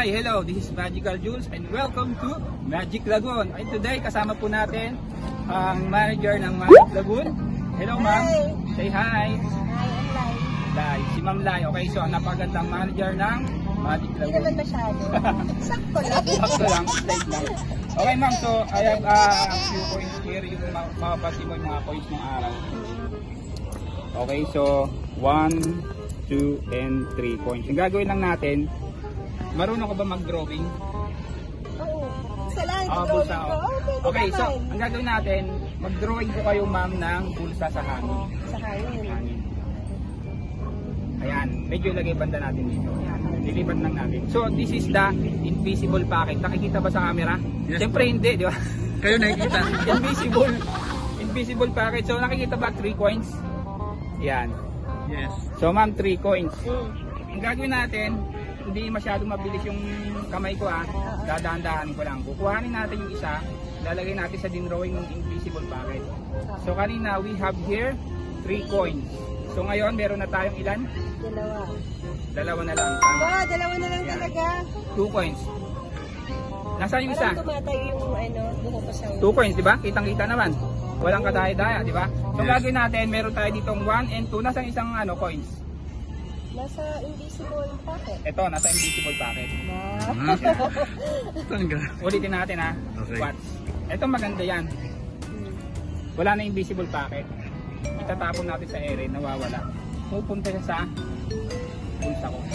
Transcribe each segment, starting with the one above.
Hi, hello, this is Magical Juls and welcome to Magic Lagoon. And today kasama po natin ang manager ng Magic Lagoon. Hello ma'am, say hi. Hi, I'm Lai. Lai, si Ma'am Lai. Okay, so ang napagandang manager ng Magic Lagoon. Hindi naman masyado. Sakto lang. Sakto lang, slide lang. Okay ma'am, so I have a few coins here, yung makapansin mo yung mga coins ng araw. Okay, so 1, 2, and 3 coins. Ang gagawin lang natin, marunong ka ba mag-drawing? Oo. Salamat. Bulsa. Okay, so ang gagawin natin, mag-drawing ko kayo ma'am ng bulsa sa hangin. Sa hangin. Ayan, medyo ilagay banda natin dito. Ayan, lilipat lang natin. So this is the invisible packet. Nakikita ba sa camera? Yes. Siyempre hindi, di ba? Kayo nakikita. Invisible packet. So nakikita ba 3 coins? Ayan. Yes. So ma'am, 3 coins. Ang gagawin natin, hindi masyadong mabilis yung kamay ko dadahan-dahan ko lang. Kukuhanin natin yung isa, lalagay natin sa dinrawing ng invisible packet. So kanina we have here 3 coins. So ngayon meron na tayong ilan? Dalawa na lang. Tama. Wow, dalawa na lang talaga. 2 coins. Nasaan yung isa? Parang tumatayo yung buho pa sa 2 coins, di ba? Kitang-kita naman. Walang kadaya-daya, di ba? So gagawin natin, meron tayo ditong 1 and 2. Nasaan isang coins? Nasa invisible packet. Ito, nasa invisible packet. Ulitin natin ha. Okay. Watch. Ito maganda yan. Wala na invisible packet. Itatapon natin sa area, nawawala. Pupunta siya sa bulsa ko.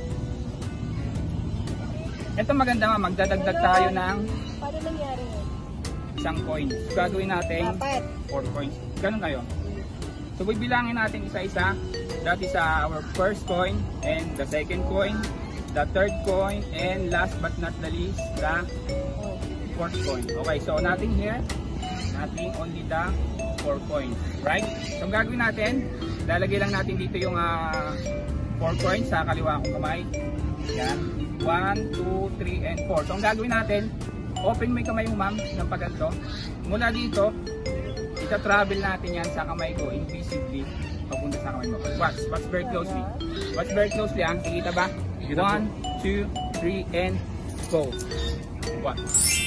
Ito maganda nga, magdadagdag tayo ng paano nangyari yun? isang coin. So, gagawin natin 4 coins. Ganun kayo. So bibilangin natin isa-isa. That is our first coin and the second coin, the third coin, and last but not the least, the fourth coin. Okay, so nothing here, nothing, only the 4 coins, right? So ang gagawin natin, lalagay lang natin dito yung 4 coins sa kaliwa kong kamay. Yan, 1, 2, 3, and 4. So ang gagawin natin, open mo yung kamay mo ma'am ng pagganto. Mula dito, ita-travel natin yan sa kamay ko invisibly papunta sa kamay mo. Watch very closely. Watch very closely ah. Kikita ba? 1, 2, 3, and go. Watch.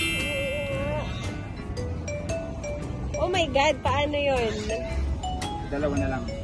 Oh my God, paano yun? Dalawa na lang.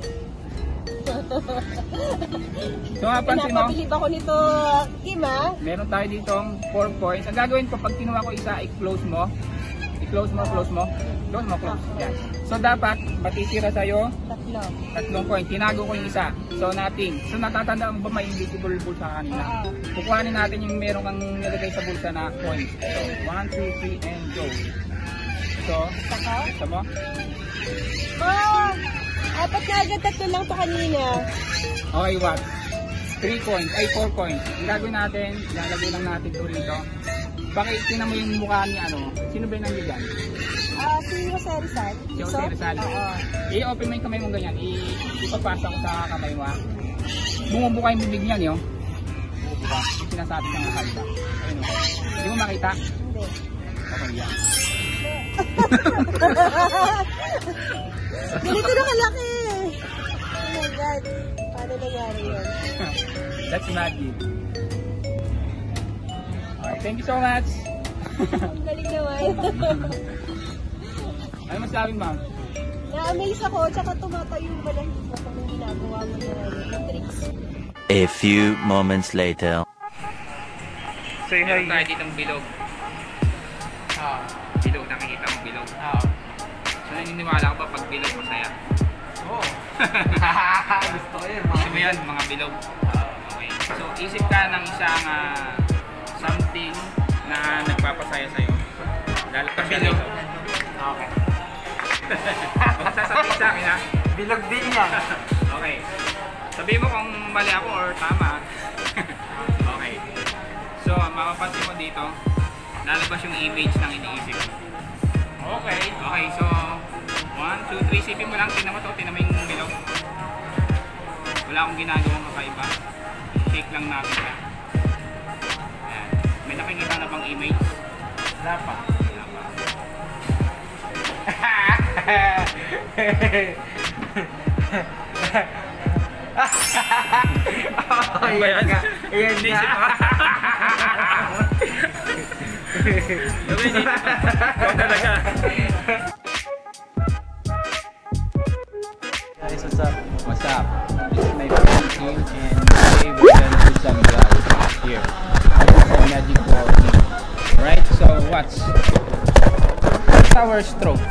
So mapansin mo, pinapabilib ako nito, Kim ha? meron tayo ditong 4 coins. Ang gagawin ko, pag kinuha ko isa, i-close mo. I-close mo, close mo. Close mo, close. Yan. So dapat, matitira sa'yo 3 coin. Tinago ko yung isa. So nothing. So natatandaan mo ba may invisible bulsa kanina? Kukuhanin natin yung meron kang nilagay sa bulsa na coin. So 1, 2, 3, and go. So, gusto mo? Oh! Apat na agad, 3 lang pa kanina. Okay, what? 3 coins, ay 4 coins. Ang gagawin natin, lalagay lang natin ito rito. Bakit tinan mo yung mukha ni sino ba yung nandiyan? Si Jose Rizal. Si Jose Rizal. I-open mo yung kamay mo ganyan. Ipapasa ko sa kamay mo. Bumubuka yung bibig niyan, yung sinasabi sa mga kalita. Ayun, hindi mo makita? Hindi. Okay, yan. Ganito na kalaki. Oh my God. Paano nangyari yun? That's magic. Alright, thank you so much. Ang galing naman. Ano masabi ma'am? Na-amaze ako, tsaka tumatayo yung balahid mo kung ginagawa mo yung tricks. A few moments later. Say hi. Meron tayo ditong bilog. Bilog, nakikita mo bilog. So naniniwala ko ba pag bilog masaya? Oo. Gusto ko yun. Gusto mo yan, mga bilog? Okay. So isip ka ng isang something na nagpapasaya sa'yo. Lalapit siya dito. Okay. Huwag sasabihin sa akin ha. Bilog din yan. Okay. Sabihin mo kung mali ako or tama. Okay. So mapapansin mo dito, lalabas yung image ng iniisip. Okay. Okay, so 1, 2, 3, sipin mo lang. Tingnan mo to, tingnan mo yung bilog. Wala akong ginagawang kakaiba. Shake lang natin siya. Ayan. May nakikita na bang image? Wala pa. Wala pa. Ano ba yan? Ayan Hindi na. Ikaw talaga. Guys, what's up? What's up? This is my friend Kim, and today we're gonna do some guys here. Some magic for me. Right? So what's our stroke?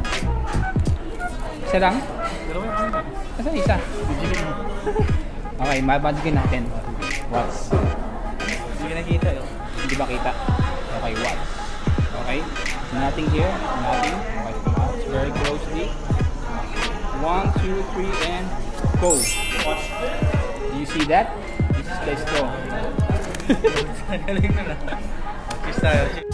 Isa lang? Kasi isa. Okay, mabagin natin. What's? Hindi ka nakita yun. Hindi ba kita? Okay, what's? Okay? Nothing here. Nothing. Okay, watch very closely. 1, 2, 3, and go. Watch. Do you see that? This is the straw. Galing na na. Cheers tayo.